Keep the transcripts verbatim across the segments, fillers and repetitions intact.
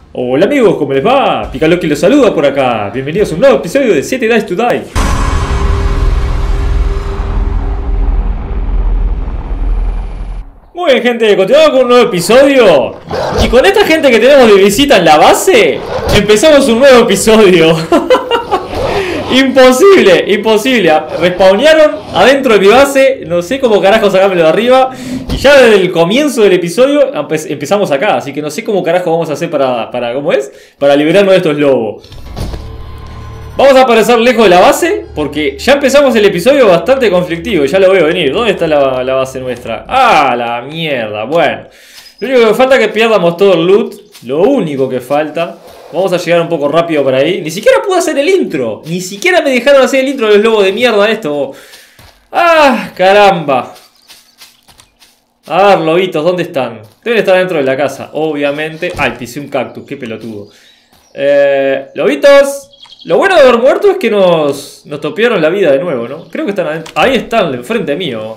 Hola amigos, ¿cómo les va? Picaloqui los saluda por acá. Bienvenidos a un nuevo episodio de siete Days to Die. Muy bien gente, continuamos con un nuevo episodio. Y con esta gente que tenemos de visita en la base, empezamos un nuevo episodio. Imposible, imposible. Respawnearon adentro de mi base. No sé cómo carajo sacármelo de arriba. Y ya desde el comienzo del episodio empezamos acá. Así que no sé cómo carajo vamos a hacer para, para ¿cómo es? Para liberarnos de estos lobos. Vamos a aparecer lejos de la base, porque ya empezamos el episodio bastante conflictivo. Ya lo veo venir. ¿Dónde está la, la base nuestra? ¡Ah, la mierda! Bueno, lo único que falta es que pierdamos todo el loot. Lo único que falta. Vamos a llegar un poco rápido por ahí. Ni siquiera pude hacer el intro. Ni siquiera me dejaron hacer el intro de los lobos de mierda esto. ¡Ah, caramba! A ver, lobitos, ¿dónde están? Deben estar dentro de la casa, obviamente. Ay, pisé un cactus, qué pelotudo. Eh, lobitos. Lo bueno de haber muerto es que nos, nos topearon la vida de nuevo, ¿no? Creo que están adentro. Ahí están, enfrente mío.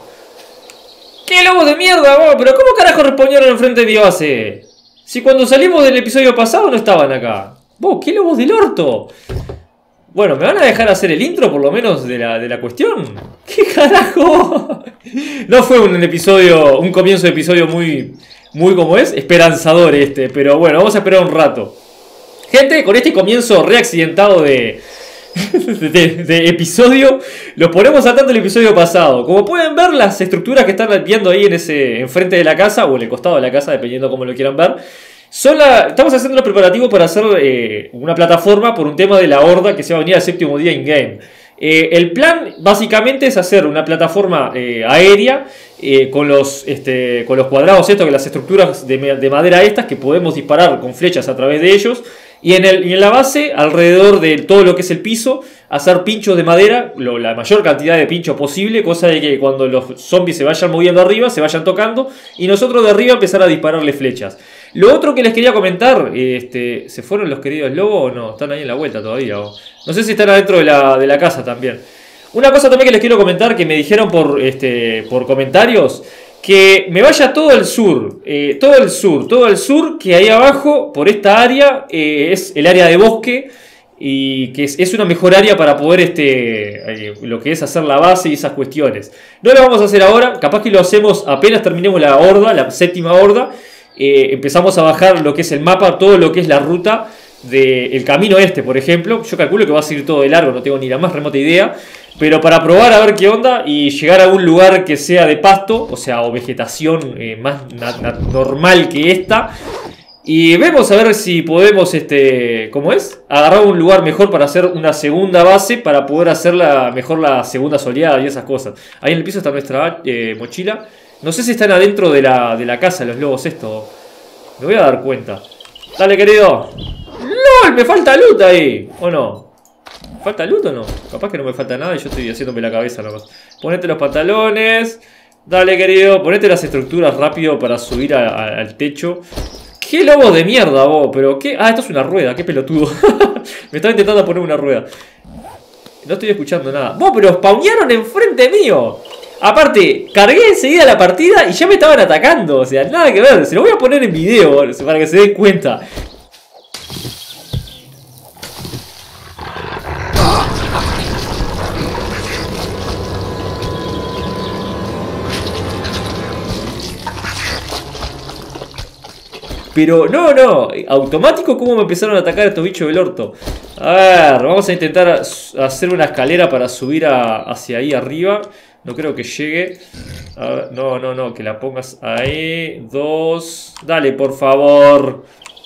¡Qué lobos de mierda, vos! ¿Pero cómo carajo respondieron enfrente de mi base? Si cuando salimos del episodio pasado no estaban acá. ¡Vos, qué lobos del orto! Bueno, ¿me van a dejar hacer el intro por lo menos de la, de la cuestión? ¿Qué carajo? No fue un episodio, un comienzo de episodio muy, muy como es, esperanzador este. Pero bueno, vamos a esperar un rato. Gente, con este comienzo reaccidentado de, de, de episodio, lo ponemos al tanto del episodio pasado. Como pueden ver, las estructuras que están viendo ahí en ese enfrente de la casa, o en el costado de la casa, dependiendo cómo lo quieran ver, son la, estamos haciendo los preparativos para hacer eh, una plataforma por un tema de la horda que se va a venir al séptimo día in-game. Eh, el plan básicamente es hacer una plataforma eh, aérea eh, con, los, este, con los cuadrados estos, que las estructuras de, de madera estas que podemos disparar con flechas a través de ellos. Y en, el, y en la base, alrededor de todo lo que es el piso, hacer pinchos de madera, lo, la mayor cantidad de pinchos posible, cosa de que cuando los zombies se vayan moviendo arriba, se vayan tocando, y nosotros de arriba empezar a dispararle flechas. Lo otro que les quería comentar, este, ¿se fueron los queridos lobos o no? Están ahí en la vuelta todavía. ¿O? No sé si están adentro de la, de la casa también. Una cosa también que les quiero comentar, que me dijeron por, este, por comentarios, que me vaya todo el sur, eh, todo el sur, todo el sur, que ahí abajo, por esta área, eh, es el área de bosque, y que es, es una mejor área para poder, este, eh, lo que es hacer la base y esas cuestiones. No lo vamos a hacer ahora, capaz que lo hacemos apenas terminemos la horda, la séptima horda, eh, empezamos a bajar lo que es el mapa, todo lo que es la ruta del camino este, por ejemplo. Yo calculo que va a seguir todo de largo, no tengo ni la más remota idea. Pero para probar a ver qué onda y llegar a un lugar que sea de pasto, o sea, o vegetación eh, más normal que esta. Y vemos a ver si podemos, este, ¿cómo es? Agarrar un lugar mejor para hacer una segunda base, para poder hacer la, mejor la segunda soleada y esas cosas. Ahí en el piso está nuestra eh, mochila. No sé si están adentro de la, de la casa los lobos estos. Me voy a dar cuenta. Dale, querido. ¡Lol! Me falta loot ahí. ¿O no? ¿Falta loot o no? Capaz que no me falta nada y yo estoy haciéndome la cabeza nomás. Ponete los pantalones. Dale, querido. Ponete las estructuras rápido para subir a, a, al techo. ¡Qué lobo de mierda, vos! ¿Pero qué? Ah, esto es una rueda. ¡Qué pelotudo! Me estaba intentando poner una rueda. No estoy escuchando nada. ¡Vos, pero spawnearon enfrente mío! Aparte, cargué enseguida la partida y ya me estaban atacando. O sea, nada que ver. Se lo voy a poner en video para que se den cuenta. Pero no, no, automático cómo me empezaron a atacar estos bichos del orto. A ver, vamos a intentar hacer una escalera para subir a, hacia ahí arriba. No creo que llegue. A ver, no, no, no, que la pongas ahí. Dos. Dale, por favor.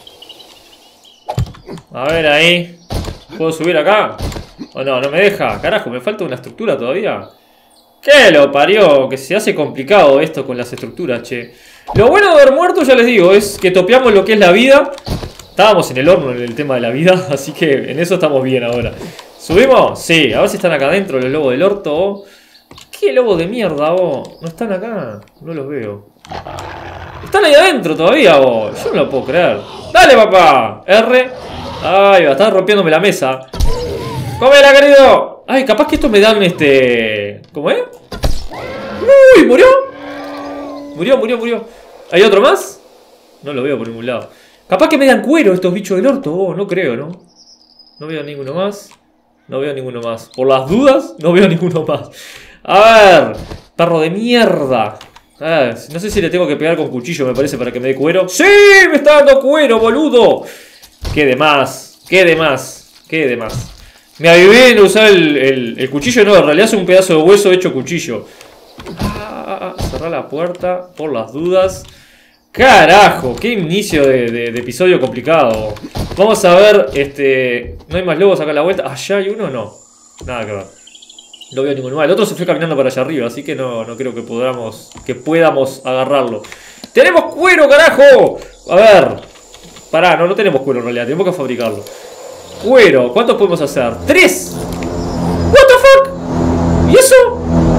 A ver ahí. ¿Puedo subir acá? O no, no me deja. Carajo, me falta una estructura todavía. ¿Qué lo parió? Que se hace complicado esto con las estructuras, che. Lo bueno de haber muerto, ya les digo, es que topeamos lo que es la vida. Estábamos en el horno en el tema de la vida, así que en eso estamos bien ahora. ¿Subimos? Sí, a ver si están acá adentro los lobos del orto. ¿Qué lobo de mierda, vos? ¿No están acá? No los veo. Están ahí adentro todavía, vos. Yo no lo puedo creer. ¡Dale, papá! R. Ay, va, están rompiéndome la mesa. ¡Cómela, querido! Ay, capaz que estos me dan este... ¿Cómo es? ¡Uy! ¿Murió? Murió, murió, murió. ¿Hay otro más? No lo veo por ningún lado. Capaz que me dan cuero estos bichos del orto. Oh, no creo, ¿no? No veo ninguno más. No veo ninguno más. Por las dudas, no veo ninguno más. A ver. Perro de mierda. A ver, no sé si le tengo que pegar con cuchillo, me parece, para que me dé cuero. ¡Sí! ¡Me está dando cuero, boludo! ¡Qué de más! ¡Qué de más! ¡Qué de más! Me avivé en usar el, el, el cuchillo. No, en realidad es un pedazo de hueso hecho cuchillo. Ah, cerrar la puerta por las dudas. Carajo, qué inicio de, de, de episodio complicado. Vamos a ver, este... ¿no hay más lobos acá a la vuelta? ¿Allá hay uno? No. Nada que ver. No veo ninguno más. El otro se fue caminando para allá arriba, así que no, no creo que podamos, que podamos agarrarlo. ¡Tenemos cuero, carajo! A ver. Pará, no, no tenemos cuero en realidad. Tenemos que fabricarlo. Cuero, ¿cuántos podemos hacer? ¡Tres! ¿What the fuck? ¿Y eso?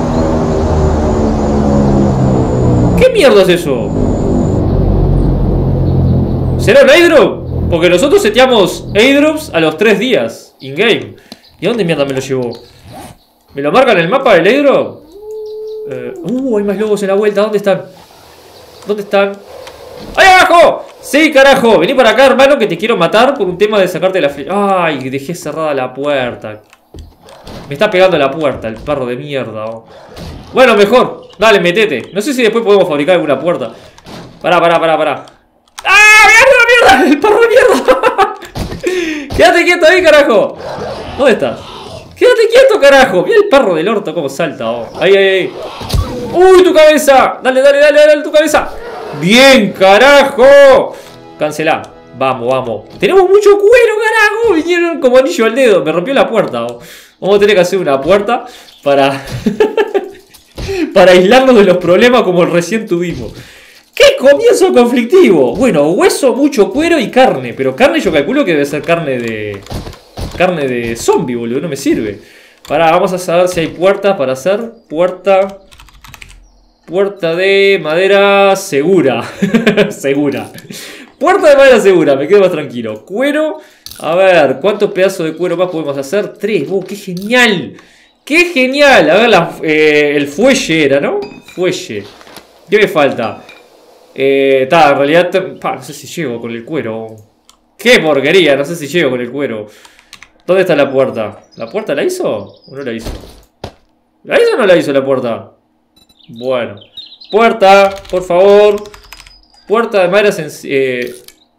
¿Qué mierda es eso? ¿Será un airdrop? Porque nosotros seteamos airdrops a los tres días in-game. ¿Y a dónde mierda me lo llevó? ¿Me lo marca en el mapa del airdrop? Eh, uh, hay más lobos en la vuelta. ¿Dónde están? ¿Dónde están? ¡Ahí abajo! Sí, carajo. Vení para acá, hermano, que te quiero matar por un tema de sacarte la flecha. Ay, dejé cerrada la puerta. Me está pegando la puerta el perro de mierda. Oh. Bueno, mejor. Dale, metete. No sé si después podemos fabricar alguna puerta. Pará, pará, pará, pará. ¡Ah! ¡Mierda, mierda! ¡El perro de mierda! Quédate quieto ahí, carajo. ¿Dónde estás? Quédate quieto, carajo. Mira el perro del orto cómo salta. Oh. Ahí, ahí, ahí. ¡Uy, tu cabeza! Dale, dale, dale, dale, tu cabeza. ¡Bien, carajo! Cancelá. Vamos, vamos. Tenemos mucho cuero, carajo. Vinieron como anillo al dedo. Me rompió la puerta. Oh. Vamos a tener que hacer una puerta para... para aislarnos de los problemas como el recién tuvimos. ¡Qué comienzo conflictivo! Bueno, hueso, mucho cuero y carne. Pero carne yo calculo que debe ser carne de... Carne de zombie, boludo. No me sirve. Pará, vamos a saber si hay puertas para hacer. Puerta... Puerta de madera segura. Segura. Puerta de madera segura, me quedo más tranquilo. Cuero. A ver, ¿cuántos pedazos de cuero más podemos hacer? Tres. ¡Oh, qué genial! ¡Qué genial! A ver, la, eh, el fuelle era, ¿no? Fuelle. ¿Qué me falta? Eh, ta, en realidad... Pa, no sé si llego con el cuero. ¡Qué porquería! No sé si llego con el cuero. ¿Dónde está la puerta? ¿La puerta la hizo o no la hizo? ¿La hizo o no la hizo la puerta? Bueno. Puerta, por favor. Puerta de madera sencilla. Eh,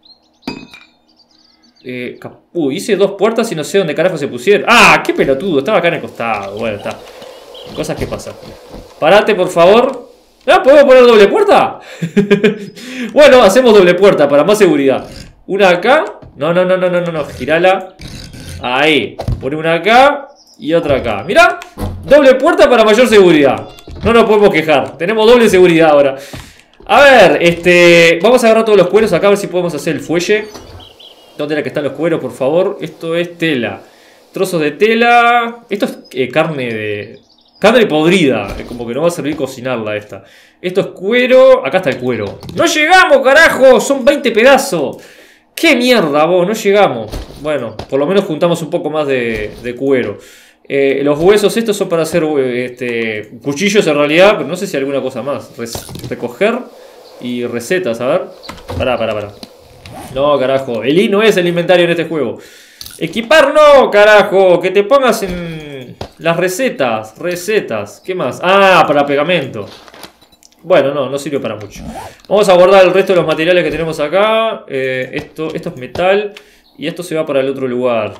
eh, uh, hice dos puertas y no sé dónde carajo se pusieron. ¡Ah! ¡Qué pelotudo! Estaba acá en el costado. Bueno, está. Cosas que pasan. Parate, por favor. ¿Ah, podemos poner doble puerta? Bueno, hacemos doble puerta para más seguridad. Una acá. No, no, no, no, no, no, no. Girala. Ahí. Pone una acá y otra acá. Mirá. Doble puerta para mayor seguridad. No nos podemos quejar. Tenemos doble seguridad ahora. A ver, este... vamos a agarrar todos los cueros acá a ver si podemos hacer el fuelle. ¿Dónde era que están los cueros, por favor? Esto es tela. Trozos de tela. Esto es eh, carne de... Carne podrida. Como que no va a servir cocinarla esta. Esto es cuero. Acá está el cuero. ¡No llegamos, carajo! Son veinte pedazos. ¡Qué mierda, vos! No llegamos. Bueno, por lo menos juntamos un poco más de, de cuero. Eh, los huesos estos son para hacer este, cuchillos en realidad, pero no sé si hay alguna cosa más. Res, recoger y recetas, a ver. Pará, pará, pará. No, carajo. El I no es el inventario en este juego. Equipar no, carajo. Que te pongas en las recetas. Recetas. ¿Qué más? Ah, para pegamento. Bueno, no, no sirve para mucho. Vamos a guardar el resto de los materiales que tenemos acá. Eh, esto, esto es metal. Y esto se va para el otro lugar.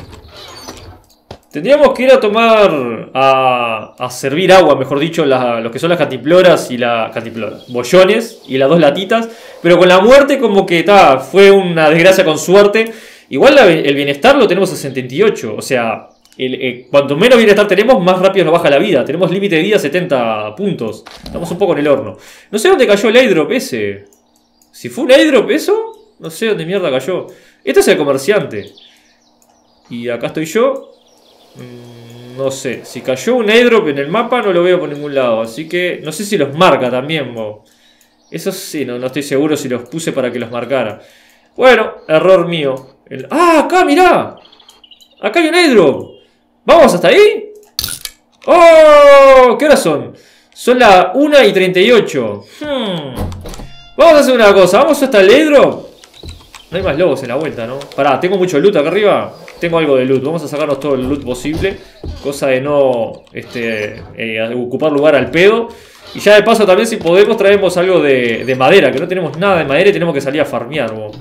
Tendríamos que ir a tomar, a, a servir agua, mejor dicho, la, lo que son las cantimploras y la cantimploras, bollones y las dos latitas. Pero con la muerte como que ta, fue una desgracia con suerte. Igual la, el bienestar lo tenemos a setenta y ocho, o sea, el, el, cuanto menos bienestar tenemos, más rápido nos baja la vida. Tenemos límite de vida setenta puntos, estamos un poco en el horno. No sé dónde cayó el airdrop ese. Si fue un airdrop eso, no sé dónde mierda cayó. Este es el comerciante. Y acá estoy yo. No sé, si cayó un airdrop en el mapa no lo veo por ningún lado. Así que no sé si los marca también, bo. Eso sí, no, no estoy seguro si los puse para que los marcara. Bueno, error mío. El... ¡Ah, acá, mirá! Acá hay un airdrop. ¿Vamos hasta ahí? ¡Oh! ¿Qué horas son? Son las una y treinta y ocho. hmm. Vamos a hacer una cosa, vamos hasta el airdrop. No hay más lobos en la vuelta, ¿no? Pará, tengo mucho loot acá arriba. Tengo algo de loot. Vamos a sacarnos todo el loot posible. Cosa de no este, eh, ocupar lugar al pedo. Y ya de paso también si podemos traemos algo de, de madera. Que no tenemos nada de madera y tenemos que salir a farmear, bo.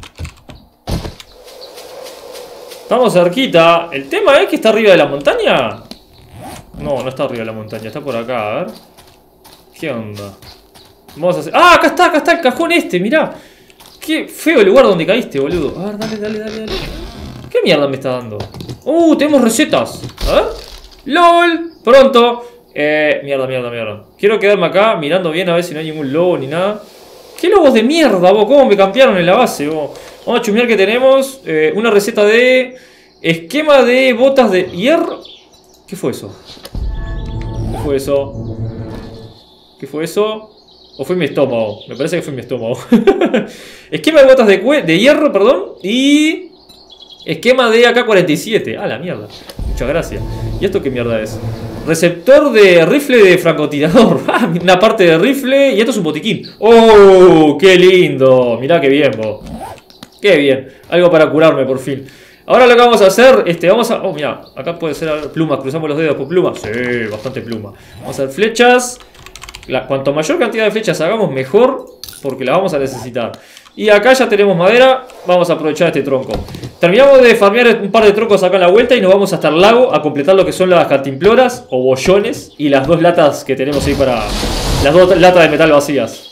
Estamos cerquita. El tema es que está arriba de la montaña. No, no está arriba de la montaña. Está por acá, a ver. ¿Qué onda? Vamos a hacer... ¡Ah! Acá está, acá está el cajón este, mirá. Qué feo el lugar donde caíste, boludo. A ver, dale, dale, dale, dale. ¿Qué mierda me está dando? ¡Uh! Tenemos recetas. A ver. ¡Lol! Pronto. Eh, mierda, mierda, mierda. Quiero quedarme acá mirando bien a ver si no hay ningún lobo ni nada. ¿Qué lobos de mierda, vos? ¿Cómo me campearon en la base, vos? Vamos a chumear que tenemos eh, una receta de esquema de botas de hierro. ¿Qué fue eso? ¿Qué fue eso? ¿Qué fue eso? ¿O fue mi estómago? Me parece que fue mi estómago. Esquema de botas de, de hierro, perdón. Y esquema de A K cuarenta y siete. Ah, la mierda. Muchas gracias. ¿Y esto qué mierda es? Receptor de rifle de francotirador. Ah, una parte de rifle. Y esto es un botiquín. ¡Oh! ¡Qué lindo! Mirá qué bien, vos. ¡Qué bien! Algo para curarme, por fin. Ahora lo que vamos a hacer, este, vamos a... Oh, mira, acá puede ser plumas. Cruzamos los dedos por plumas. Sí, bastante pluma. Vamos a hacer flechas. La, cuanto mayor cantidad de flechas hagamos, mejor. Porque las vamos a necesitar. Y acá ya tenemos madera. Vamos a aprovechar este tronco. Terminamos de farmear un par de troncos acá en la vuelta. Y nos vamos hasta el lago a completar lo que son las cantimploras o bollones. Y las dos latas que tenemos ahí para... Las dos latas de metal vacías.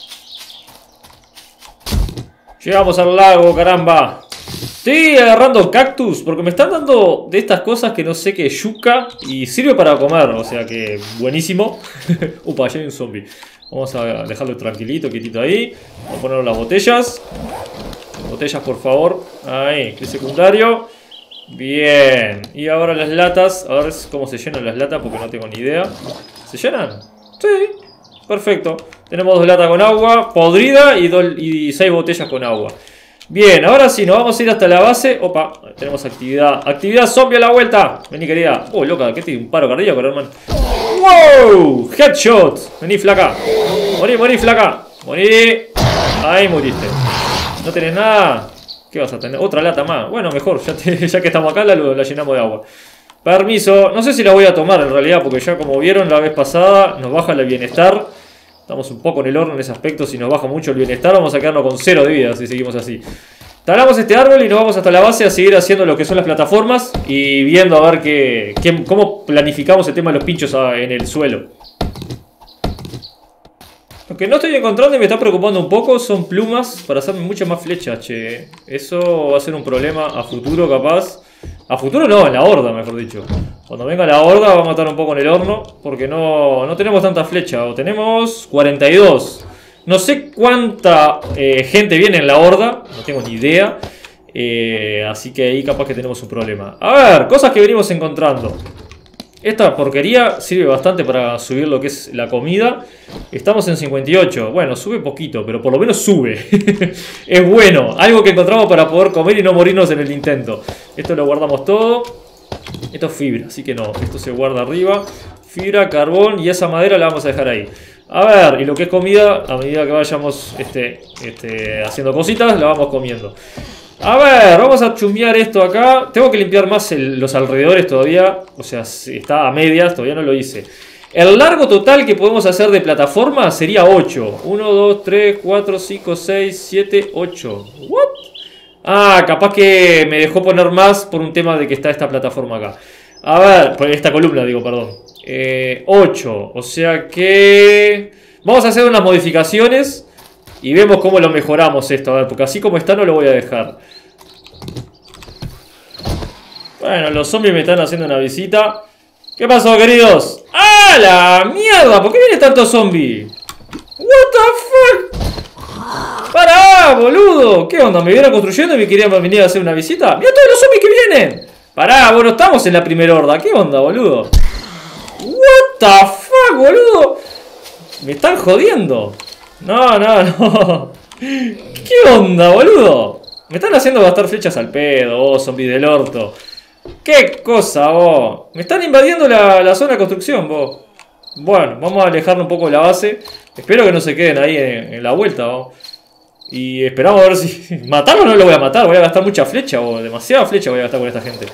Llegamos al lago, caramba. Estoy agarrando cactus porque me están dando de estas cosas que no sé qué es yuca. Y sirve para comer, o sea que buenísimo. Upa, allá hay un zombie. Vamos a dejarlo tranquilito, quietito ahí. Vamos a poner las botellas. Botellas, por favor. Ahí, el secundario. Bien. Y ahora las latas. A ver cómo se llenan las latas porque no tengo ni idea. ¿Se llenan? Sí. Perfecto. Tenemos dos latas con agua podrida y, dos, y seis botellas con agua. Bien, ahora sí, nos vamos a ir hasta la base. Opa, tenemos actividad. Actividad zombie a la vuelta. Vení, querida. Oh, loca, ¿qué tiene? Un paro cardíaco, hermano. ¡Wow! Headshot. Vení, flaca. Morí, morí, flaca. Morí. Ahí muriste. ¿No tenés nada? ¿Qué vas a tener? Otra lata más. Bueno, mejor. Ya, te, ya que estamos acá, la, la llenamos de agua. Permiso. No sé si la voy a tomar en realidad, porque ya como vieron la vez pasada, nos baja el bienestar. Estamos un poco en el horno en ese aspecto. Si nos baja mucho el bienestar, vamos a quedarnos con cero de vida si seguimos así. Talamos este árbol y nos vamos hasta la base a seguir haciendo lo que son las plataformas y viendo a ver qué, qué, cómo planificamos el tema de los pinchos en el suelo. Lo que no estoy encontrando y me está preocupando un poco son plumas para hacerme muchas más flechas, che. Eso va a ser un problema a futuro, capaz. A futuro no, en la horda, mejor dicho. Cuando venga la horda vamos a matar un poco en el horno. Porque no, no tenemos tanta flecha. O tenemos cuarenta y dos. No sé cuánta eh, gente viene en la horda. No tengo ni idea. Eh, así que ahí capaz que tenemos un problema. A ver, cosas que venimos encontrando. Esta porquería sirve bastante para subir lo que es la comida. Estamos en cincuenta y ocho. Bueno, sube poquito, pero por lo menos sube. Es bueno. Algo que encontramos para poder comer y no morirnos en el intento. Esto lo guardamos todo. Esto es fibra, así que no. Esto se guarda arriba. Fibra, carbón y esa madera la vamos a dejar ahí. A ver, y lo que es comida, a medida que vayamos este, este, haciendo cositas, la vamos comiendo. A ver, vamos a chumbear esto acá. Tengo que limpiar más el, los alrededores todavía. O sea, está a medias, todavía no lo hice. El largo total que podemos hacer de plataforma sería ocho. uno, dos, tres, cuatro, cinco, seis, siete, ocho. ¿What? Ah, capaz que me dejó poner más por un tema de que está esta plataforma acá. A ver, por esta columna digo, perdón. Eh, ocho, o sea que... Vamos a hacer unas modificaciones y vemos cómo lo mejoramos esto. A ver, porque así como está no lo voy a dejar. Bueno, los zombies me están haciendo una visita. ¿Qué pasó, queridos? ¡Ah, la mierda! ¿Por qué vienen tantos zombies? What the fuck? ¡Pará, boludo! ¿Qué onda? ¿Me vieron construyendo y me querían venir a hacer una visita? ¡Mira todos los zombies que vienen! Pará, bueno, estamos en la primera horda. ¿Qué onda, boludo? What the fuck, boludo. Me están jodiendo. No, no, no. ¿Qué onda, boludo? Me están haciendo gastar flechas al pedo, oh, zombies del orto. ¿Qué cosa, vos? Me están invadiendo la, la zona de construcción, vos. Bueno, vamos a alejarnos un poco de la base. Espero que no se queden ahí en, en la vuelta, vos. Y esperamos a ver si... ¿Matarlo no lo voy a matar? Voy a gastar mucha flecha o demasiada flecha voy a gastar con esta gente.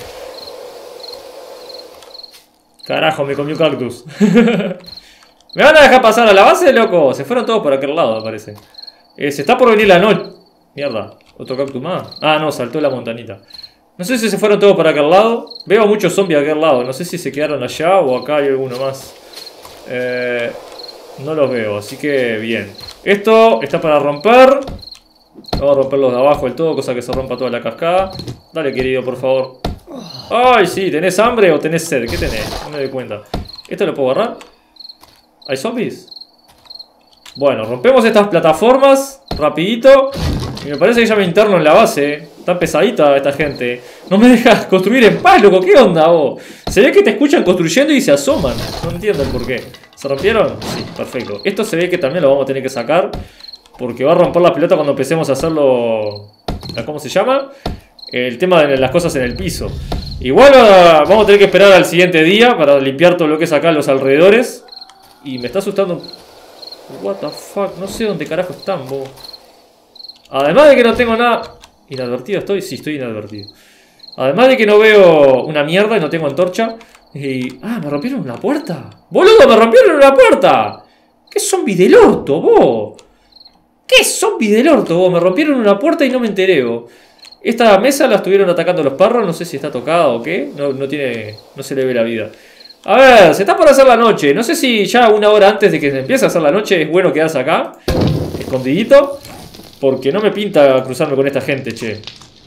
Carajo, me comió cactus. ¿Me van a dejar pasar a la base, loco? Se fueron todos por aquel lado, me parece. Eh, se está por venir la noche. Mierda, otro cactus más. Ah, no, saltó la montanita. No sé si se fueron todos para aquel lado. Veo muchos zombies a aquel lado. No sé si se quedaron allá o acá hay alguno más. Eh, no los veo, así que bien. Esto está para romper. Vamos a romperlos de abajo del todo, cosa que se rompa toda la cascada. Dale, querido, por favor. Ay, sí, ¿tenés hambre o tenés sed? ¿Qué tenés? No me doy cuenta. ¿Esto lo puedo agarrar? ¿Hay zombies? Bueno, rompemos estas plataformas rapidito. Y me parece que ya me interno en la base. Está pesadita esta gente. No me dejas construir en paz, loco. ¿Qué onda, vos? Se ve que te escuchan construyendo y se asoman. No entiendo el por qué. ¿Se rompieron? Sí, perfecto. Esto se ve que también lo vamos a tener que sacar. Porque va a romper la pelota cuando empecemos a hacerlo... ¿Cómo se llama? El tema de las cosas en el piso. Igual vamos a tener que esperar al siguiente día para limpiar todo lo que es acá los alrededores. Y me está asustando. What the fuck, no sé dónde carajo están, vos. Además de que no tengo nada. ¿Inadvertido estoy? Sí, estoy inadvertido. Además de que no veo una mierda y no tengo antorcha. Y... ah, me rompieron una puerta. ¡Boludo, me rompieron una puerta! ¿Qué zombie del orto, vos? ¿Qué zombie del orto, vos? Me rompieron una puerta y no me enteré, vos. Esta mesa la estuvieron atacando los perros. No sé si está tocada o qué. No, no tiene... no se le ve la vida. A ver, se está por hacer la noche. No sé si ya una hora antes de que se empiece a hacer la noche es bueno quedarse acá, escondidito, porque no me pinta cruzarme con esta gente, che.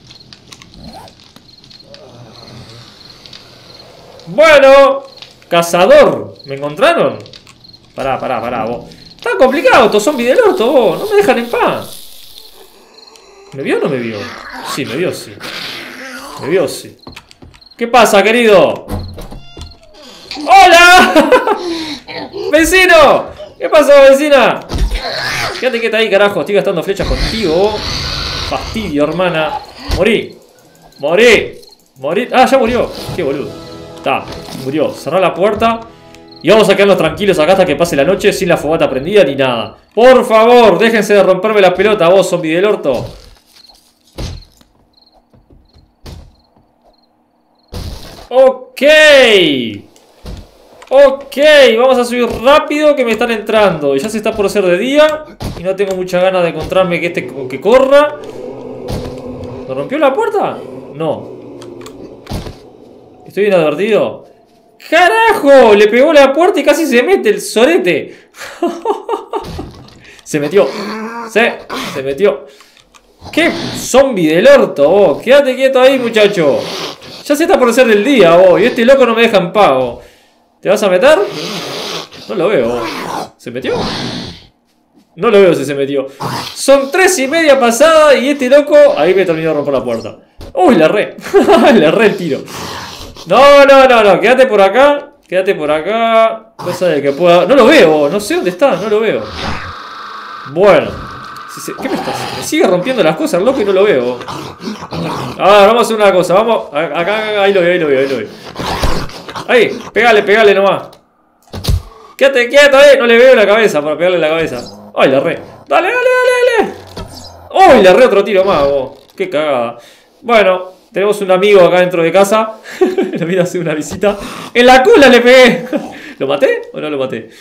Bueno, cazador. ¿Me encontraron? Pará, pará, pará, vos. Está complicado, estos zombies del orto, vos. No me dejan en paz. ¿Me vio o no me vio? Sí, me vio, sí. Me vio, sí. ¿Qué pasa, querido? ¡Hola! ¡Vecino! ¿Qué pasó, vecina? Quédate quieta ahí, carajo. Estoy gastando flechas contigo. Fastidio, hermana. Morí. Morí. Morí. Ah, ya murió. Qué boludo. Está, murió. Cerrá la puerta. Y vamos a quedarnos tranquilos acá hasta que pase la noche sin la fogata prendida ni nada. Por favor, déjense de romperme las pelotas, vos, zombie del orto. Ok. Ok, vamos a subir rápido que me están entrando. Y ya se está por hacer de día. Y no tengo muchas ganas de encontrarme que este que corra. ¿Me rompió la puerta? No. Estoy inadvertido. ¡Carajo! Le pegó la puerta y casi se mete el sorete. Se metió. Se, se metió. ¡Qué zombie del orto, vos! Quédate quieto ahí, muchacho. Ya se está por hacer el día, vos. Y este loco no me deja en paz, vos. ¿Te vas a meter? No lo veo. ¿Se metió? No lo veo si se metió. Son tres y media pasada y este loco... ahí me terminó de romper la puerta. Uy, le erré. Le erré el tiro. No, no, no, no. Quédate por acá. Quédate por acá. Cosa de que pueda... no lo veo. No sé dónde está. No lo veo. Bueno. Si se... ¿qué me está haciendo? Me sigue rompiendo las cosas, loco, y no lo veo. A ver, vamos a hacer una cosa. Vamos... acá, acá, ahí lo veo, ahí lo veo, ahí lo veo. Ahí, pegale, pegale nomás. Quédate quieto, eh. No le veo la cabeza para pegarle la cabeza. Ay, la re. Dale, dale, dale, dale. Uy, le re otro tiro más, vos. Qué cagada. Bueno, tenemos un amigo acá dentro de casa. Le vine a hacer una visita. En la cola le pegué. ¿Lo maté o no lo maté?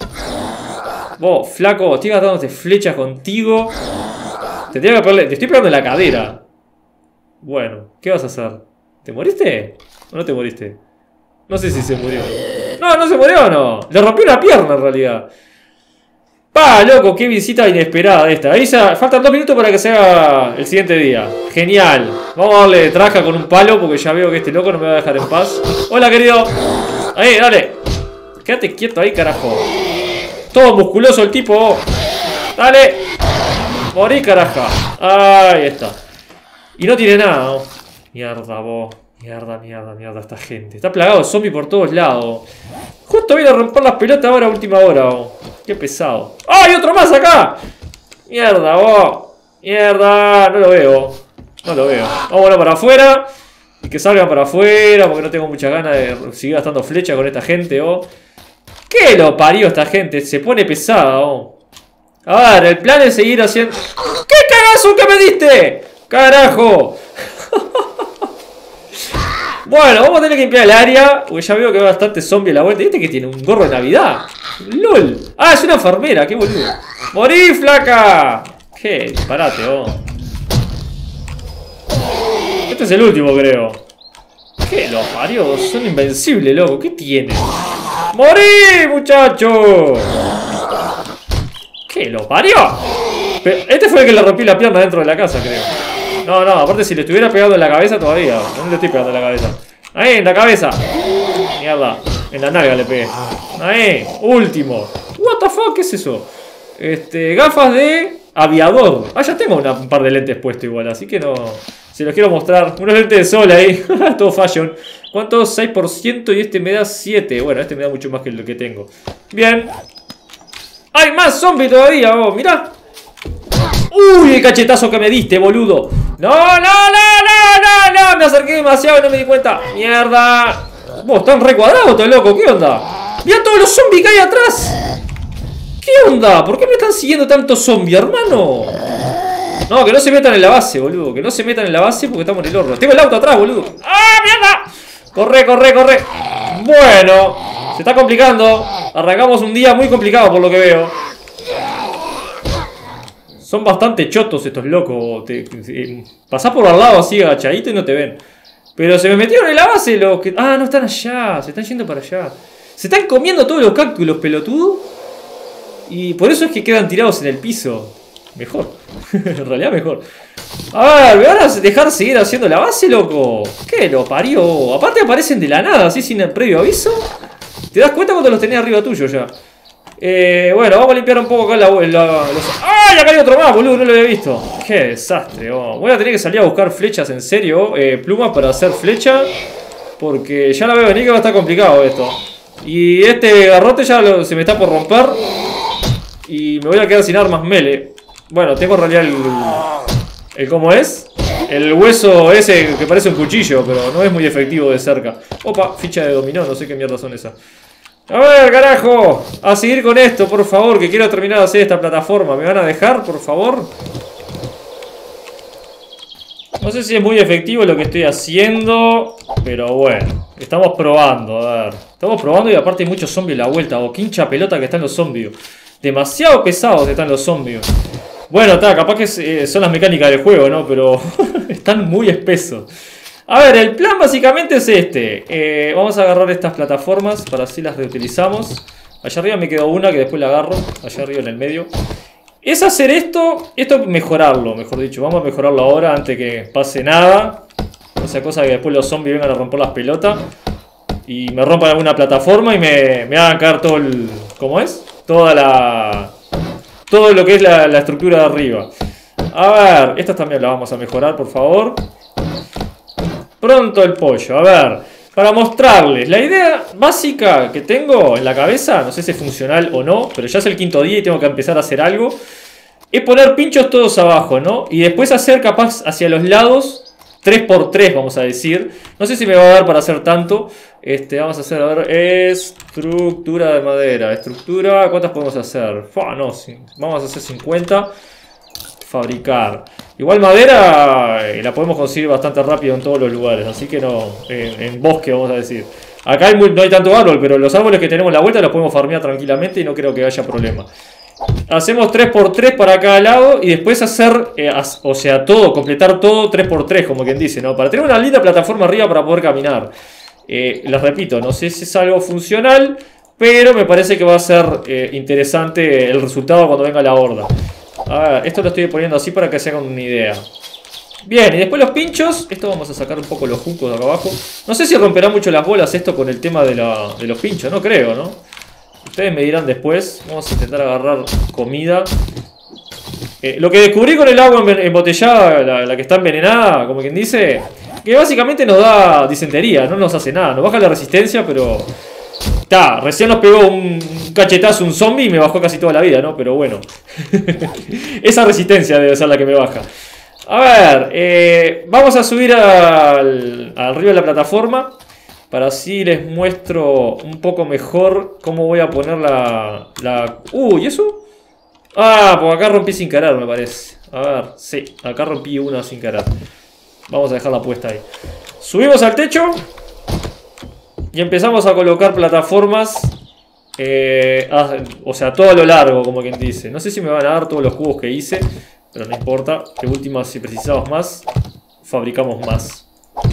Vos, flaco, estoy gastándote flechas contigo. Te, tengo que pegarle, te estoy pegando en la cadera. Bueno, ¿qué vas a hacer? ¿Te moriste? ¿O no te moriste? No sé si se murió. No, no se murió o no. Le rompió una pierna en realidad. Pa, loco, qué visita inesperada esta. Ahí ya faltan dos minutos para que se haga el siguiente día. Genial. Vamos a darle traja con un palo porque ya veo que este loco no me va a dejar en paz. Hola, querido. Ahí, dale. Quédate quieto ahí, carajo. Todo musculoso el tipo. Dale. Morí, caraja. Ahí está. Y no tiene nada, ¿no? Mierda, vos. Mierda, mierda, mierda, esta gente. Está plagado de zombies por todos lados. Justo viene a romper las pelotas ahora a última hora, vos. Qué pesado. ¡Ah, hay otro más acá! Mierda, vos. Mierda, no lo veo. No lo veo. Vámonos para afuera. Y que salgan para afuera porque no tengo muchas ganas de seguir gastando flechas con esta gente, vos. ¿Qué lo parió esta gente? Se pone pesada, vos. A ver, el plan es seguir haciendo... ¡Qué cagazo que me diste! ¡Carajo! Bueno, vamos a tener que limpiar el área, porque ya veo que hay bastante zombie a la vuelta. ¿Y este que tiene? Un gorro de Navidad. ¡Lol! ¡Ah, es una enfermera! ¡Qué boludo! ¡Morí, flaca! ¡Qué disparate, vos! Este es el último, creo. ¿Qué los parió? Son invencibles, loco. ¿Qué tienen? ¡Morí, muchacho! ¿Qué lo parió? Pero este fue el que le rompí la pierna dentro de la casa, creo. No, no, aparte si le estuviera pegando en la cabeza todavía. ¿Dónde le estoy pegando en la cabeza? Ahí, en la cabeza. Mierda, en la nalga le pegué. Ahí, último. What the fuck, ¿qué es eso? Este, gafas de aviador. Ah, ya tengo una, un par de lentes puestos igual, así que no... Se los quiero mostrar. Unos lentes de sol ahí. Todo fashion. ¿Cuánto? seis por ciento y este me da siete. Bueno, este me da mucho más que lo que tengo. Bien. ¡Hay más zombies todavía! Oh, mirá. ¡Uy, el cachetazo que me diste, boludo! ¡No, no, no, no, no! No, me acerqué demasiado y no me di cuenta. ¡Mierda! Vos, están recuadrados, todo loco. ¿Qué onda? ¡Mirá todos los zombies que hay atrás! ¿Qué onda? ¿Por qué me están siguiendo tantos zombies, hermano? No, que no se metan en la base, boludo. Que no se metan en la base porque estamos en el horno. Tengo el auto atrás, boludo. ¡Ah, mierda! Corre, corre, corre. Bueno, se está complicando. Arrancamos un día muy complicado por lo que veo. Son bastante chotos estos locos. Te, te, pasás por al lado así agachadito y no te ven. Pero se me metieron en la base los que... Ah, no están allá. Se están yendo para allá. Se están comiendo todos los cactus, los pelotudos. Y por eso es que quedan tirados en el piso. Mejor. En realidad mejor. A ver, ¿me van a dejar seguir haciendo la base, loco? ¿Qué lo parió? Aparte aparecen de la nada, así sin el previo aviso. ¿Te das cuenta cuando los tenía arriba tuyo ya? Eh, bueno, vamos a limpiar un poco acá la, la, los... ¡Ay! Acá hay otro más, boludo, no lo había visto. Qué desastre, oh. Voy a tener que salir a buscar flechas en serio, eh, plumas para hacer flecha. Porque ya la veo venir que va a estar complicado esto. Y este garrote ya lo, se me está por romper. Y me voy a quedar sin armas melee. Bueno, tengo en realidad el... el ¿cómo es? El hueso ese que parece un cuchillo, pero no es muy efectivo de cerca. Opa, ficha de dominó, no sé qué mierda son esas. A ver, carajo. A seguir con esto, por favor, que quiero terminar de hacer esta plataforma. ¿Me van a dejar, por favor? No sé si es muy efectivo lo que estoy haciendo, pero bueno, estamos probando, a ver. Estamos probando y aparte hay muchos zombies a la vuelta. O qué hincha pelota que están los zombies. Demasiado pesados están los zombies. Bueno, está, capaz que eh, son las mecánicas del juego, ¿no? Pero están muy espesos. A ver, el plan básicamente es este. Eh, vamos a agarrar estas plataformas para así las reutilizamos. Allá arriba me quedó una que después la agarro. Allá arriba en el medio. Es hacer esto, esto mejorarlo, mejor dicho. Vamos a mejorarlo ahora antes que pase nada. O sea, cosa que después los zombies vengan a romper las pelotas. Y me rompan alguna plataforma y me, me hagan caer todo el... ¿Cómo es? Toda la... Todo lo que es la, la estructura de arriba. A ver, estas también las vamos a mejorar, por favor. Pronto el pollo, a ver. Para mostrarles, la idea básica que tengo en la cabeza, no sé si es funcional o no, pero ya es el quinto día y tengo que empezar a hacer algo. Es poner pinchos todos abajo, ¿no? Y después hacer capaz hacia los lados, tres por tres vamos a decir. No sé si me va a dar para hacer tanto. Este, vamos a hacer, a ver, estructura de madera. Estructura, ¿cuántas podemos hacer? Fua, no, vamos a hacer cincuenta. Fabricar. Igual madera eh, la podemos conseguir bastante rápido en todos los lugares. Así que no, en, en bosque vamos a decir. Acá hay muy, no hay tanto árbol, pero los árboles que tenemos a la vuelta los podemos farmear tranquilamente y no creo que haya problema. Hacemos tres por tres para cada lado y después hacer, eh, as, o sea, todo, completar todo tres por tres, como quien dice, ¿no? Para tener una linda plataforma arriba para poder caminar. Eh, les repito, no sé si es algo funcional, pero me parece que va a ser eh, interesante el resultado cuando venga la horda. A ver, esto lo estoy poniendo así para que se hagan una idea. Bien, y después los pinchos. Esto vamos a sacar un poco los juncos de acá abajo. No sé si romperá mucho las bolas esto con el tema de, la, de los pinchos, no creo, ¿no? Ustedes me dirán después. Vamos a intentar agarrar comida. Eh, lo que descubrí con el agua embotellada, la, la que está envenenada, como quien dice, que básicamente nos da disentería, no nos hace nada. Nos baja la resistencia, pero... Ta, recién nos pegó un cachetazo un zombie y me bajó casi toda la vida, ¿no? Pero bueno. Esa resistencia debe ser la que me baja. A ver, eh, vamos a subir al, al río de la plataforma. Para así les muestro un poco mejor cómo voy a poner la... la... Uh, ¿y eso? Ah, pues acá rompí sin querer, me parece. A ver, sí, acá rompí una sin querer. Vamos a dejar la puesta ahí. Subimos al techo. Y empezamos a colocar plataformas. Eh, ah, o sea, todo a lo largo, como quien dice. No sé si me van a dar todos los cubos que hice, pero no importa. De última, si precisamos más, fabricamos más.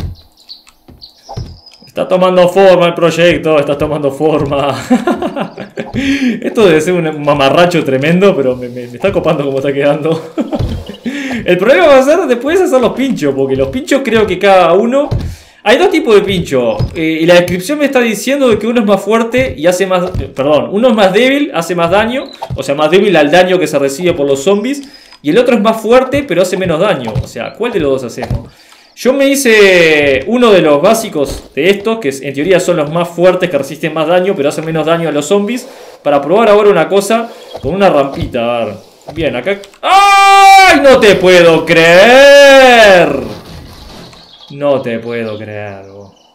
Está tomando forma el proyecto, está tomando forma. Esto debe ser un mamarracho tremendo, pero me, me, me está copando como está quedando. El problema va a ser después hacer los pinchos, porque los pinchos creo que cada uno... Hay dos tipos de pincho, eh, y la descripción me está diciendo que uno es más fuerte y hace más... Eh, perdón, uno es más débil, hace más daño, o sea, más débil al daño que se recibe por los zombies, y el otro es más fuerte, pero hace menos daño. O sea, ¿cuál de los dos hacemos? Yo me hice uno de los básicos de estos, que en teoría son los más fuertes, que resisten más daño, pero hacen menos daño a los zombies, para probar ahora una cosa con una rampita. A ver. Bien, acá... ¡Ay! No te puedo creer. No te puedo creer.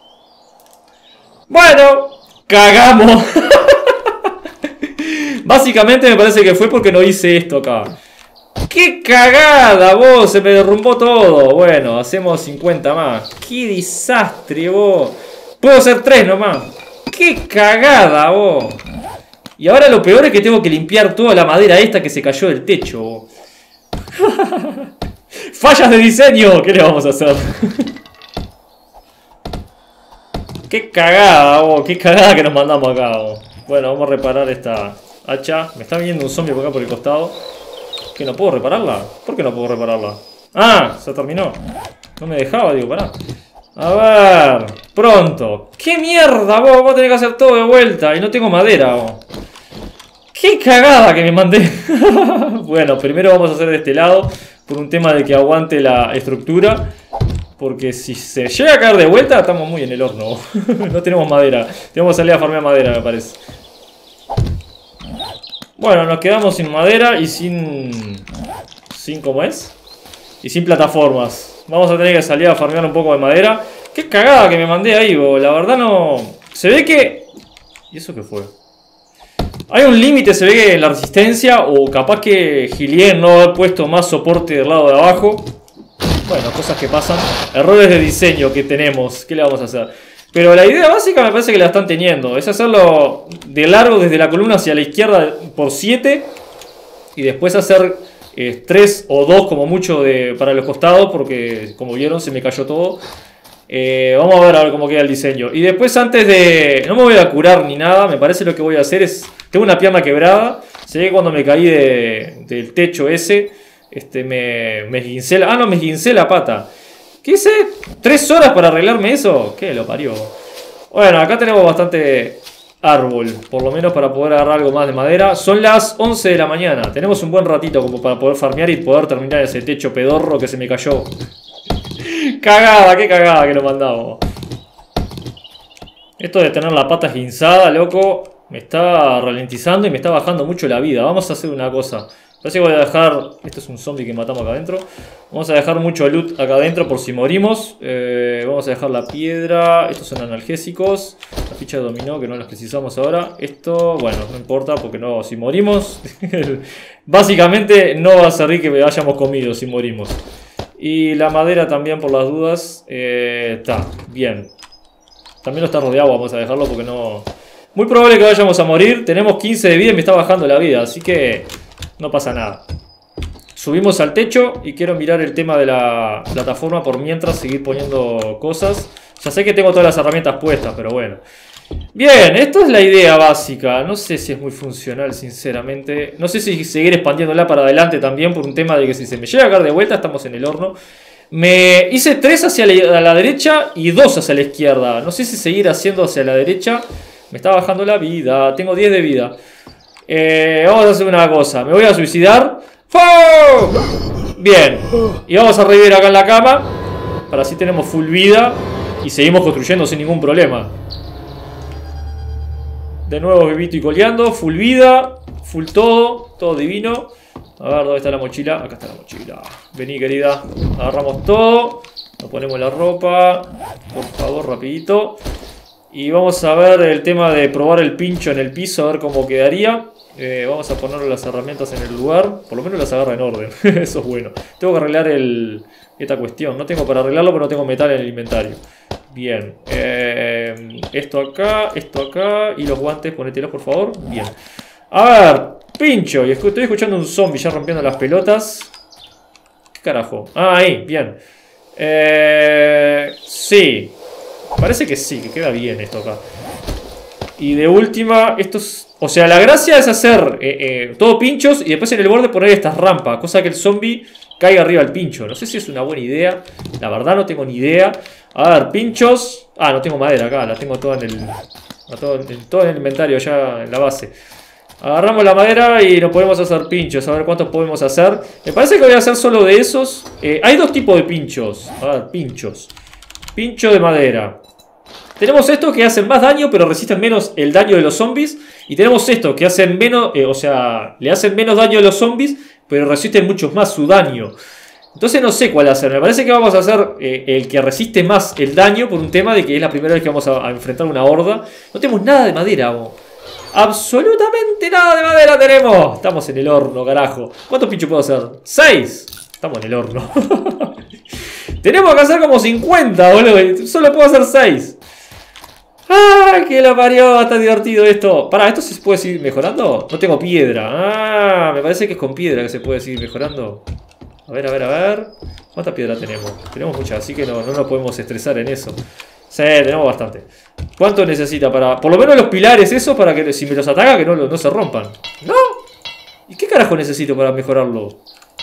Bueno, cagamos. Básicamente me parece que fue porque no hice esto acá. ¡Qué cagada, vos! Se me derrumbó todo. Bueno, hacemos cincuenta más. ¡Qué desastre, vos! Puedo hacer tres nomás. ¡Qué cagada, vos! Y ahora lo peor es que tengo que limpiar toda la madera esta que se cayó del techo, vos. ¡Fallas de diseño! ¿Qué le vamos a hacer? ¡Qué cagada, vos! ¡Qué cagada que nos mandamos acá, vos! Bueno, vamos a reparar esta hacha. Me está viniendo un zombie por acá por el costado. ¿Qué, no puedo repararla? ¿Por qué no puedo repararla? ¡Ah! Se terminó. No me dejaba, digo, pará. A ver, pronto. ¡Qué mierda, vos! Vos tenés que hacer todo de vuelta y no tengo madera, vos. ¡Qué cagada que me mandé! Bueno, primero vamos a hacer de este lado por un tema de que aguante la estructura. Porque si se llega a caer de vuelta, estamos muy en el horno. No tenemos madera. Tenemos que salir a farmear madera, me parece. Bueno, nos quedamos sin madera y sin... ¿Sin cómo es? Y sin plataformas. Vamos a tener que salir a farmear un poco de madera. ¡Qué cagada que me mandé ahí, bo! La verdad no... Se ve que... ¿Y eso qué fue? Hay un límite, se ve que en la resistencia. O capaz que Gilien no ha puesto más soporte del lado de abajo. Bueno, cosas que pasan. Errores de diseño que tenemos. ¿Qué le vamos a hacer? Pero la idea básica me parece que la están teniendo. Es hacerlo de largo desde la columna hacia la izquierda por siete. Y después hacer eh, tres o dos como mucho de, para los costados. Porque como vieron se me cayó todo. Eh, vamos a ver a ver cómo queda el diseño. Y después antes de... No me voy a curar ni nada. Me parece lo que voy a hacer es... Tengo una pierna quebrada. Se ve que cuando me caí de, del techo ese... Este, me, me esguincé la... Ah, no, me esguincé la pata. ¿Qué hice? ¿Tres horas para arreglarme eso? ¿Qué lo parió? Bueno, acá tenemos bastante árbol. Por lo menos para poder agarrar algo más de madera. Son las once de la mañana. Tenemos un buen ratito como para poder farmear y poder terminar ese techo pedorro que se me cayó. Cagada, qué cagada que lo mandamos. Esto de tener la pata esguinzada, loco, me está ralentizando y me está bajando mucho la vida. Vamos a hacer una cosa. Parece que voy a dejar... Esto es un zombie que matamos acá adentro. Vamos a dejar mucho loot acá adentro por si morimos. Eh, vamos a dejar la piedra. Estos son analgésicos. La ficha de dominó que no las precisamos ahora. Esto, bueno, no importa porque no, si morimos... Básicamente no va a servir que hayamos comido si morimos. Y la madera también por las dudas. Está, eh, bien. También lo está rodeado, vamos a dejarlo porque no... Muy probable que vayamos a morir. Tenemos quince de vida y me está bajando la vida. Así que... No pasa nada. Subimos al techo y quiero mirar el tema de la plataforma por mientras seguir poniendo cosas. Ya sé que tengo todas las herramientas puestas, pero bueno. Bien, esto es la idea básica. No sé si es muy funcional, sinceramente. No sé si seguir expandiéndola para adelante también por un tema de que si se me llega a caer de vuelta estamos en el horno. Me hice tres hacia la, la derecha y dos hacia la izquierda. No sé si seguir haciendo hacia la derecha. Me está bajando la vida. Tengo diez de vida. Eh, vamos a hacer una cosa. Me voy a suicidar. ¡Oh! Bien. Y vamos a revivir acá en la cama. Para así tenemos full vida. Y seguimos construyendo sin ningún problema. De nuevo vivito y coleando. Full vida. Full todo. Todo divino. A ver, ¿dónde está la mochila? Acá está la mochila. Vení, querida. Agarramos todo. Nos ponemos la ropa. Por favor, rapidito. Y vamos a ver el tema de probar el pincho en el piso. A ver cómo quedaría. Eh, vamos a poner las herramientas en el lugar. Por lo menos las agarra en orden. Eso es bueno. Tengo que arreglar el, esta cuestión. No tengo para arreglarlo, pero no tengo metal en el inventario. Bien. Eh, esto acá, esto acá. Y los guantes, ponételos por favor. Bien. A ver, pincho. Y estoy escuchando un zombie ya rompiendo las pelotas. ¿Qué carajo? Ah, ahí, bien. Eh, sí. Parece que sí, que queda bien esto acá. Y de última, estos... O sea, la gracia es hacer eh, eh, todo pinchos y después en el borde poner estas rampas. Cosa que el zombie caiga arriba al pincho. No sé si es una buena idea. La verdad no tengo ni idea. A ver, pinchos. Ah, no tengo madera acá. La tengo toda en el... Todo en, todo en el inventario ya en la base. Agarramos la madera y nos podemos hacer pinchos. A ver cuántos podemos hacer. Me parece que voy a hacer solo de esos. Eh, hay dos tipos de pinchos. A ver, pinchos. Pincho de madera. Tenemos estos que hacen más daño, pero resisten menos el daño de los zombies. Y tenemos estos que hacen menos, eh, o sea, le hacen menos daño a los zombies, pero resisten mucho más su daño. Entonces no sé cuál hacer. Me parece que vamos a hacer eh, el que resiste más el daño por un tema de que es la primera vez que vamos a, a enfrentar una horda. No tenemos nada de madera, vos. Absolutamente nada de madera tenemos. Estamos en el horno, carajo. ¿Cuántos pinchos puedo hacer? ¿seis? Estamos en el horno. Tenemos que hacer como cincuenta, boludo. Solo puedo hacer seis. ¡Ah! ¡Que lo parió! Está divertido esto. Pará, ¿esto se puede seguir mejorando? No tengo piedra. Ah, me parece que es con piedra que se puede seguir mejorando. A ver, a ver, a ver. ¿Cuánta piedra tenemos? Tenemos mucha, así que no, no nos podemos estresar en eso. Sí, tenemos bastante. ¿Cuánto necesita para...? Por lo menos los pilares, eso, para que si me los ataca, que no, no se rompan. ¿No? ¿Y qué carajo necesito para mejorarlo?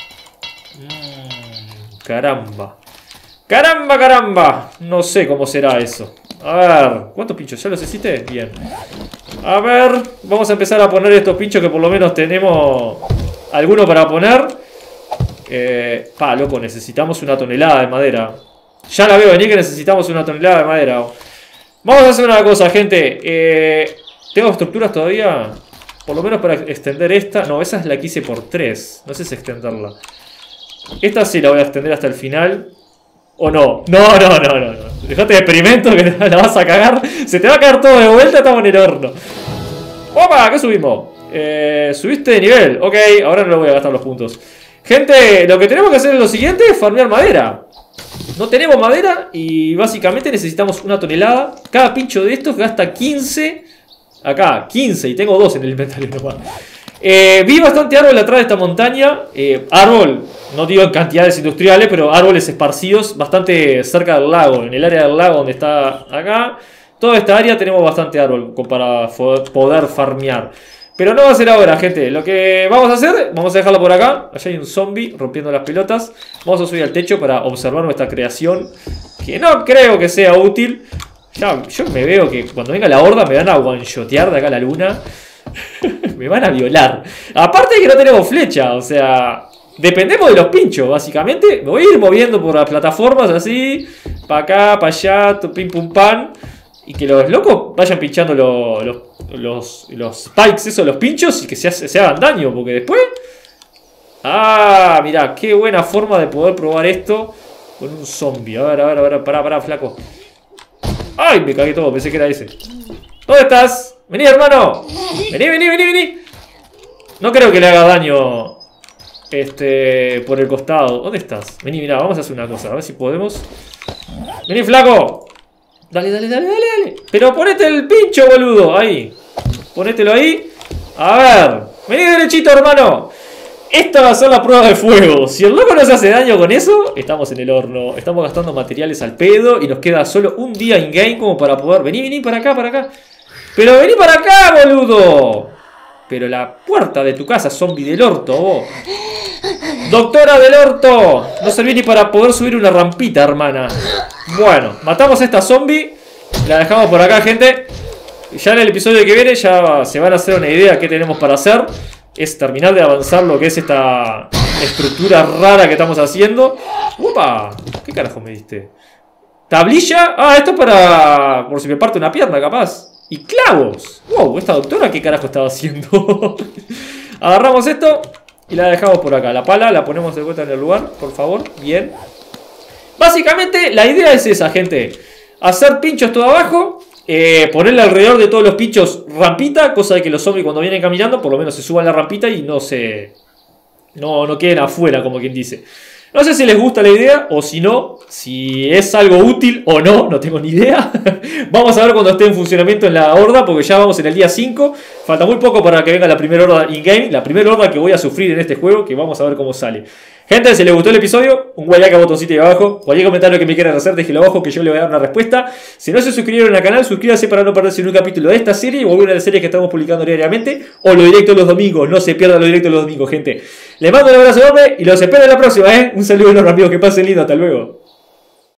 Mm, caramba. Caramba, caramba. No sé cómo será eso. A ver, ¿cuántos pinchos? ¿Ya los hiciste? Bien. A ver, vamos a empezar a poner estos pinchos que por lo menos tenemos alguno para poner. Eh, pa, loco, necesitamos una tonelada de madera. Ya la veo venir que necesitamos una tonelada de madera. Vamos a hacer una cosa, gente. Eh, ¿Tengo estructuras todavía? Por lo menos para extender esta. No, esa es la que hice por tres. No sé si extenderla. Esta sí la voy a extender hasta el final. ¿O no? No, no, no, no, no. Dejate de experimento que la vas a cagar. Se te va a caer todo de vuelta, estamos en el horno. ¡Opa! ¿Qué subimos? Eh, subiste de nivel. Ok, ahora no le voy a gastar los puntos. Gente, lo que tenemos que hacer es lo siguiente: farmear madera. No tenemos madera y básicamente necesitamos una tonelada. Cada pincho de estos gasta quince. Acá, quince. Y tengo dos en el inventario nomás. Eh, vi bastante árbol atrás de esta montaña. Eh, árbol, no digo en cantidades industriales, pero árboles esparcidos bastante cerca del lago. En el área del lago donde está acá. Toda esta área tenemos bastante árbol para poder farmear. Pero no va a ser ahora, gente. Lo que vamos a hacer, vamos a dejarlo por acá. Allá hay un zombie rompiendo las pelotas. Vamos a subir al techo para observar nuestra creación, que no creo que sea útil. Ya, yo me veo que cuando venga la horda me van a one-shotear de acá a la luna. Me van a violar. Aparte de que no tenemos flecha, o sea, dependemos de los pinchos, básicamente. Me voy a ir moviendo por las plataformas así, para acá, para allá, pim pum pam. Y que los locos vayan pinchando los, los, los, los spikes, esos, los pinchos, y que se, se hagan daño, porque después... Ah, mirá, qué buena forma de poder probar esto con un zombie. A ver, a ver, a ver, pará, pará, flaco. Ay, me cagué todo, pensé que era ese. ¿Dónde estás? Vení, hermano. Vení, vení, vení, vení. No creo que le haga daño este por el costado. ¿Dónde estás? Vení, mirá, vamos a hacer una cosa, a ver si podemos. Vení, flaco. Dale, dale, dale, dale, dale. Pero ponete el pincho, boludo. Ahí. Ponételo ahí. A ver. Vení derechito, hermano. Esta va a ser la prueba de fuego. Si el loco no se hace daño con eso, estamos en el horno. Estamos gastando materiales al pedo y nos queda solo un día in-game como para poder... Vení, vení para acá, para acá. Pero vení para acá, boludo. Pero la puerta de tu casa, zombie del orto, vos. Doctora del orto. No serví ni para poder subir una rampita, hermana. Bueno, matamos a esta zombie. La dejamos por acá, gente. Ya en el episodio que viene ya se van a hacer una idea de qué tenemos para hacer. Es terminar de avanzar lo que es esta estructura rara que estamos haciendo. ¡Upa! ¿Qué carajo me diste? ¿Tablilla? Ah, esto es para... por si me parte una pierna, capaz. Y clavos. Wow, esta doctora qué carajo estaba haciendo. Agarramos esto y la dejamos por acá. La pala la ponemos de vuelta en el lugar, por favor. Bien. Básicamente la idea es esa, gente. Hacer pinchos todo abajo Eh, ponerle alrededor de todos los pinchos rampita, cosa de que los zombies cuando vienen caminando por lo menos se suban la rampita y no se... No, no queden afuera, como quien dice. No sé si les gusta la idea o si no, si es algo útil o no, no tengo ni idea. Vamos a ver cuando esté en funcionamiento en la horda, porque ya vamos en el día cinco. Falta muy poco para que venga la primera horda in-game, la primera horda que voy a sufrir en este juego, que vamos a ver cómo sale. Gente, si les gustó el episodio, un like a botoncito ahí abajo. Cualquier comentario que me quieran hacer, déjenlo abajo que yo le voy a dar una respuesta. Si no se suscribieron al canal, suscríbanse para no perderse ningún capítulo de esta serie o alguna de las series que estamos publicando diariamente. O lo directo los domingos, no se pierdan lo directo los domingos, gente. Les mando un abrazo enorme y los espero en la próxima, ¿eh? Un saludo enorme, amigos, que pasen lindo, hasta luego.